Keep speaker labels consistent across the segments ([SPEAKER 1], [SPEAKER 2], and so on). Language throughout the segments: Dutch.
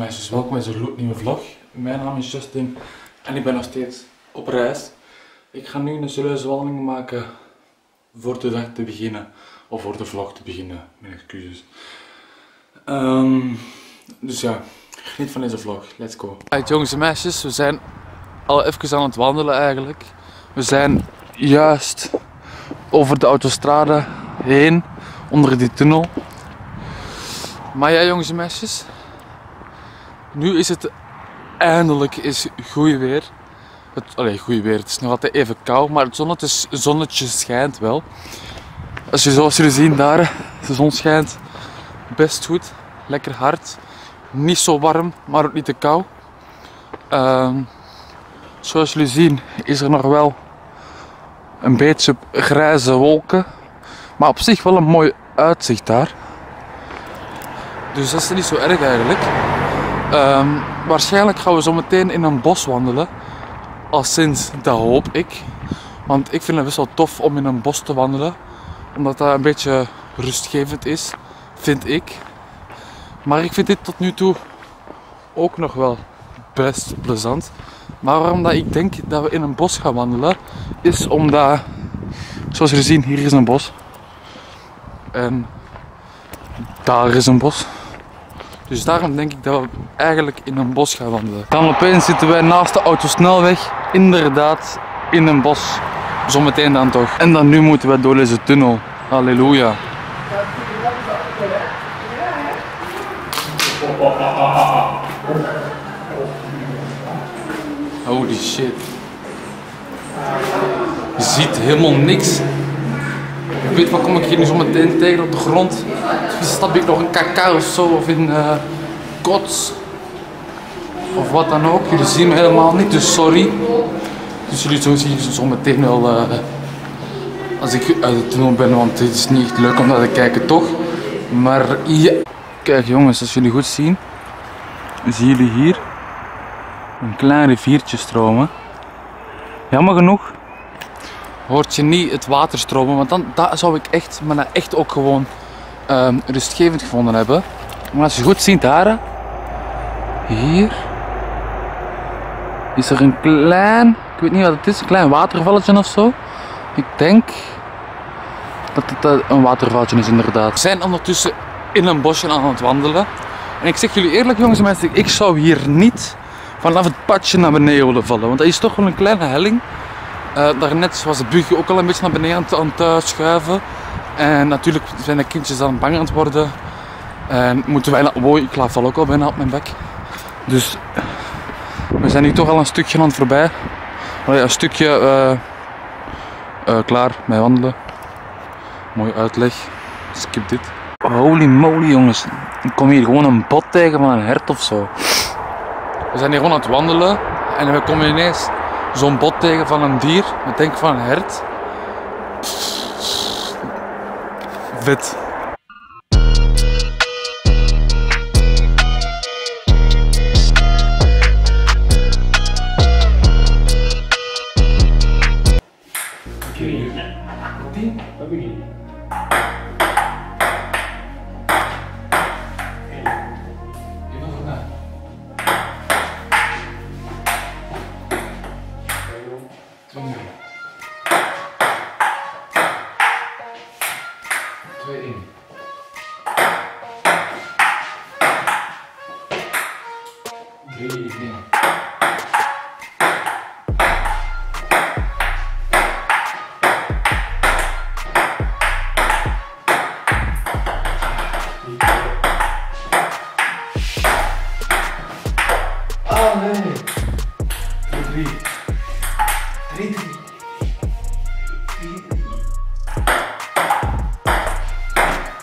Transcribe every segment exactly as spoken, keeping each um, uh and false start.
[SPEAKER 1] meisjes, welkom bij zo'n nieuwe vlog. Mijn naam is Justin en ik ben nog steeds op reis. Ik ga nu een serieuze wandeling maken voor de dag te beginnen. Of voor de vlog te beginnen, mijn excuses. Um, dus ja, geniet van deze vlog, let's go. Right, jongens en meisjes, we zijn al even aan het wandelen eigenlijk. We zijn juist over de autostrade heen, onder die tunnel. Maar ja, jongens en meisjes, nu is het eindelijk is goed weer. Het, allee, goed weer, het is nog altijd even koud, maar het zonnetje, zonnetje schijnt wel. Als je, zoals jullie zien daar, de zon schijnt best goed, lekker hard. Niet zo warm, maar ook niet te koud. Um, zoals jullie zien is er nog wel een beetje grijze wolken, maar op zich wel een mooi uitzicht daar. Dus dat is niet zo erg eigenlijk. Um, waarschijnlijk gaan we zo meteen in een bos wandelen. Al sinds, dat hoop ik. Want ik vind het best wel tof om in een bos te wandelen. Omdat dat een beetje rustgevend is, vind ik. Maar ik vind dit tot nu toe ook nog wel best plezant. Maar waarom dat ik denk dat we in een bos gaan wandelen, is omdat, zoals jullie zien, hier is een bos. En daar is een bos. Dus daarom denk ik dat we eigenlijk in een bos gaan wandelen. Dan opeens zitten wij naast de autosnelweg, inderdaad in een bos. Zometeen dan toch. En dan nu moeten we door deze tunnel. Halleluja. Holy shit. Je ziet helemaal niks. Ik weet wat kom ik hier nu zo meteen tegen op de grond. Stap ik nog een kaka of zo, of in uh, kots. Of wat dan ook. Jullie zien me helemaal niet, dus sorry. Dus jullie zo zien zo meteen wel uh, als ik uit de tunnel ben, want het is niet echt leuk om naar te kijken toch. Maar ja. Kijk jongens, als jullie goed zien, zien jullie hier een klein riviertje stromen. Jammer genoeg hoort je niet het water stromen, want dan dat zou ik echt, maar dat echt ook gewoon um, rustgevend gevonden hebben. Maar als je goed ziet daar, hier is er een klein, ik weet niet wat het is, een klein watervalletje of zo. Ik denk dat het een watervalletje is inderdaad. We zijn ondertussen in een bosje aan het wandelen. En ik zeg jullie eerlijk jongens en meisjes, ik zou hier niet vanaf het padje naar beneden willen vallen. Want dat is toch wel een kleine helling. Uh, daarnet was de buggy ook al een beetje naar beneden aan het, aan het uh, schuiven. En natuurlijk zijn de kindjes dan bang aan het worden. En moeten wij, wow, ik laat val ook al bijna op mijn bek. Dus we zijn nu toch al een stukje aan het voorbij. Allee, een stukje uh, uh, klaar met wandelen. Mooie uitleg. Skip dit. Holy moly jongens. Ik kom hier gewoon een bot tegen van een hert of zo. We zijn hier gewoon aan het wandelen. En we komen ineens zo'n bot tegen van een dier. Ik denk van een hert. Vet. twee één. drie één. Ah nee. drie drie. drie drie.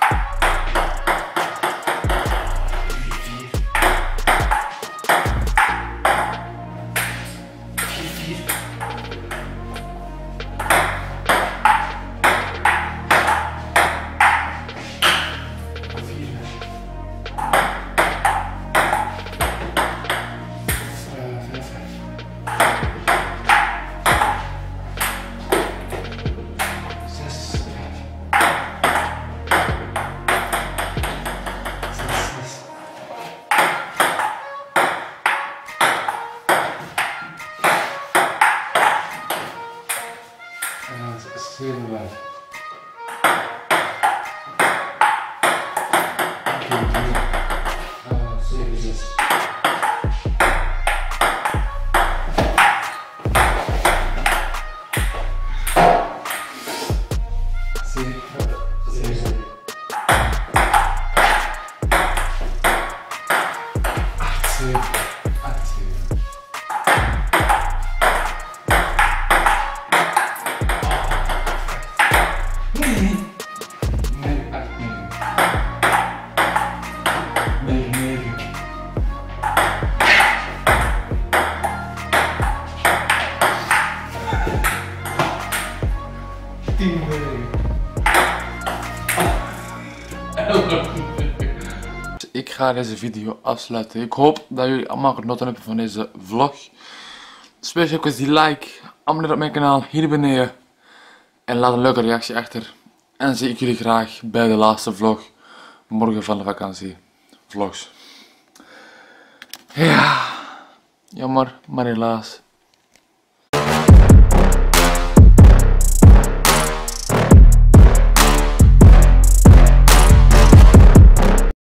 [SPEAKER 1] zeven weg. zeven zes. Ik ga deze video afsluiten. Ik hoop dat jullie allemaal genoten hebben van deze vlog. Speciaal ook die like, abonneer op mijn kanaal hier beneden. En laat een leuke reactie achter. En zie ik jullie graag bij de laatste vlog. Morgen van de vakantie. Vlogs. Ja, jammer, maar helaas.